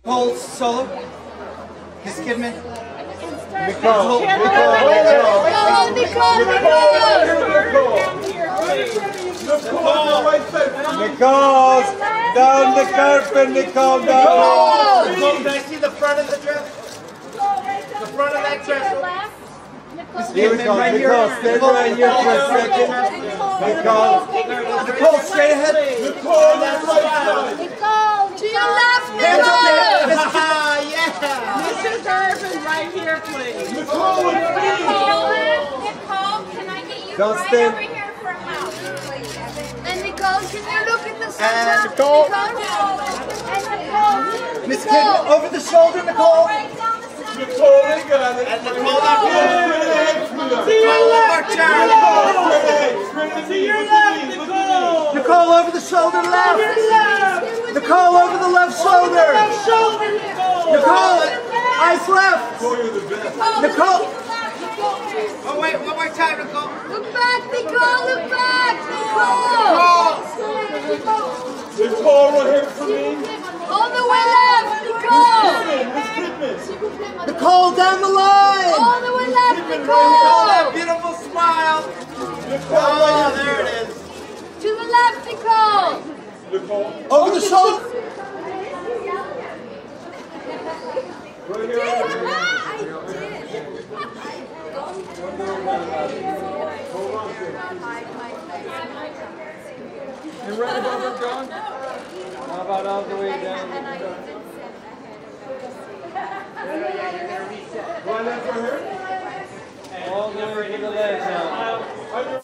Nicole solo. Miss Kidman. Nicole. Nicole's down the carpet, Nicole, down. Nicole, can I see the front of the dress? The front of that dress. Here we go, Nicole, stay right here for a second. Nicole, straight ahead. Nicole, that's right. Nicole, to your left, Nicole. Yeah. Mrs. Irvin, right here, please. Nicole, Nicole, can I get you don't right stand. over here for a house, please? And Nicole, can you look at the center? Nicole. And Nicole. Miss Kidman, over the shoulder, Nicole. Right down the center. Nicole, they got it. And Nicole, that Nicole, over the shoulder left. Nicole, over the left shoulder. Nicole, eyes left. Nicole. Oh, wait, one more time, Nicole. Look back, Nicole, look back, Nicole. Nicole, right here for me. All the way left, Nicole. Nicole, down the line. All the way left, Nicole, Nicole. that beautiful smile. Oh, there it is. To the left, Nicole. Nicole. Over the shoulder. Right here. And right above her, John? How about all the way down? One for her? All the way to the left now.